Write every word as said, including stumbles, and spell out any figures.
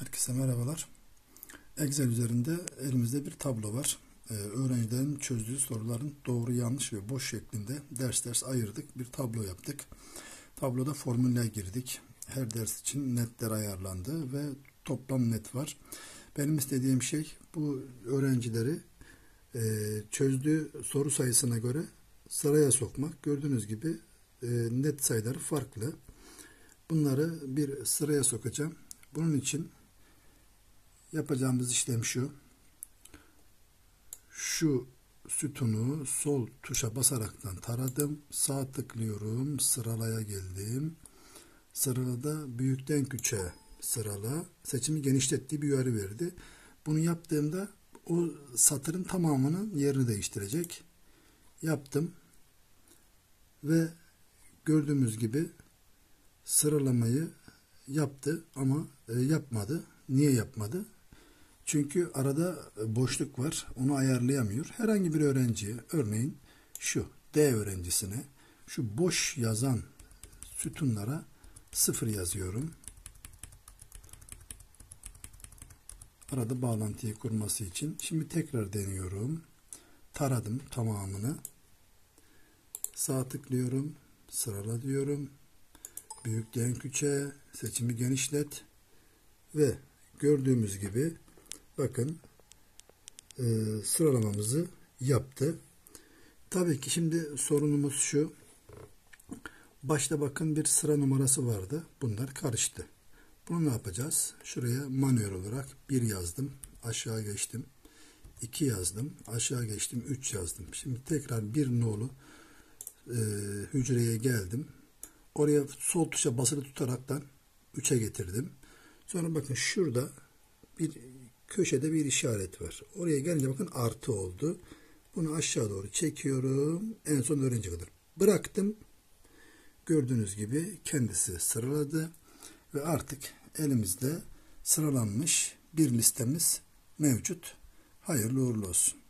Herkese merhabalar. Excel üzerinde elimizde bir tablo var. Ee, öğrencilerin çözdüğü soruların doğru, yanlış ve boş şeklinde ders ders ayırdık. Bir tablo yaptık. Tabloda formüller girdik. Her ders için netler ayarlandı ve toplam net var. Benim istediğim şey bu öğrencileri e, çözdüğü soru sayısına göre sıraya sokmak. Gördüğünüz gibi e, net sayıları farklı. Bunları bir sıraya sokacağım. Bunun için yapacağımız işlem şu. Şu sütunu sol tuşa basaraktan taradım. Sağ tıklıyorum. Sıralaya geldim. Sıralada büyükten küçüğe sırala. Seçimi genişlettiği bir uyarı verdi. Bunu yaptığımda o satırın tamamının yerini değiştirecek. Yaptım. Ve gördüğümüz gibi sıralamayı yaptı ama e, yapmadı. Niye yapmadı? Çünkü arada boşluk var. Onu ayarlayamıyor. Herhangi bir öğrenciye, örneğin şu D öğrencisine şu boş yazan sütunlara sıfır yazıyorum. Arada bağlantıyı kurması için. Şimdi tekrar deniyorum. Taradım tamamını. Sağ tıklıyorum. Sırala diyorum. Büyükten küçüğe seçimi genişlet. Ve gördüğümüz gibi bakın e, sıralamamızı yaptı. Tabii ki şimdi sorunumuz şu. Başta bakın bir sıra numarası vardı. Bunlar karıştı. Bunu ne yapacağız? Şuraya manuel olarak bir yazdım. Aşağı geçtim. iki yazdım. Aşağı geçtim. üç yazdım. Şimdi tekrar bir nolu e, hücreye geldim. Oraya sol tuşa basılı tutaraktan üçe getirdim. Sonra bakın şurada bir köşede bir işaret var. Oraya gelince bakın artı oldu. Bunu aşağı doğru çekiyorum. En son öğrenci kadar. Bıraktım. Gördüğünüz gibi kendisi sıraladı. Ve artık elimizde sıralanmış bir listemiz mevcut. Hayırlı uğurlu olsun.